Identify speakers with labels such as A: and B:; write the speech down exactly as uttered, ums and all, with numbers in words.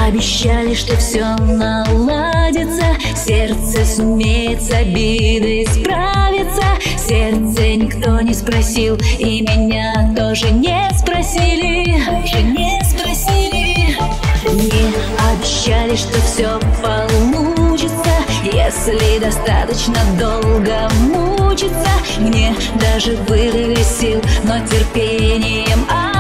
A: Обещали, что все наладится, сердце сумеет с обидой справиться. Сердце никто не спросил, и меня тоже не спросили, тоже не спросили. Мне обещали, что все получится, если достаточно долго мучиться. Мне даже выдали сил, но терпением